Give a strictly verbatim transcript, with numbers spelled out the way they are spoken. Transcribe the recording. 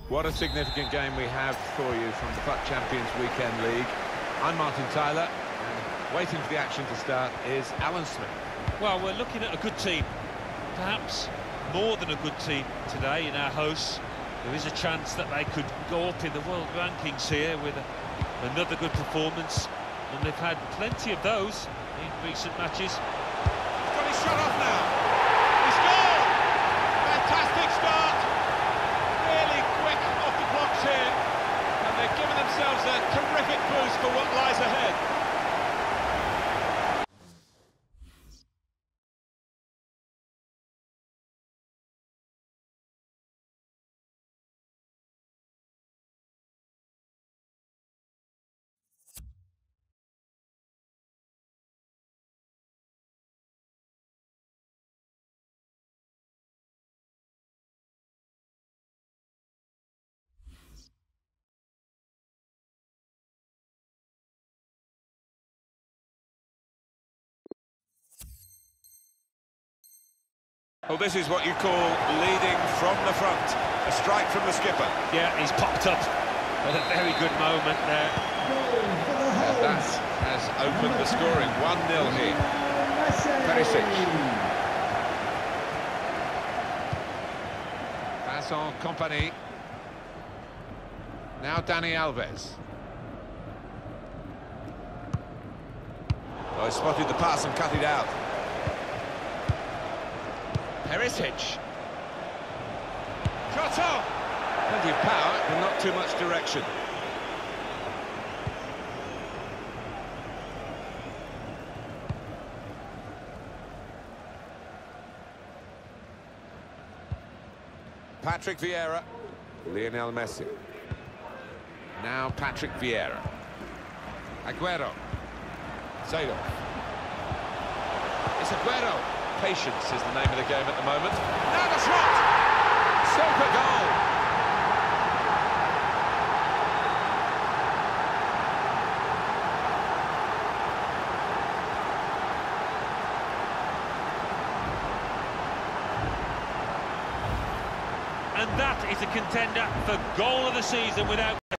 What a significant game we have for you from the FUT Champions Weekend League. I'm Martin Tyler, and waiting for the action to start is Alan Smith. Well, we're looking at a good team, perhaps more than a good team today in our hosts. There is a chance that they could go up in the world rankings here with a, another good performance, and they've had plenty of those in recent matches. He's got his shot off now. He scored! Fantastic start. Really quick off the blocks here, and they're giving themselves a terrific boost for what lies ahead. Well, this is what you call leading from the front. A strike from the skipper. Yeah, he's popped up at a very good moment there. And that has opened the scoring. one nil here. Perisic. Vincent Kompany. Now Dani Alves. Oh, he spotted the pass and cut it out. Perisic. Shot on! Plenty of power, but not too much direction. Patrick Vieira. Lionel Messi. Now Patrick Vieira. Aguero. Seedorf. It's Aguero. Patience is the name of the game at the moment. Now the shot! Super goal! And that is a contender for goal of the season without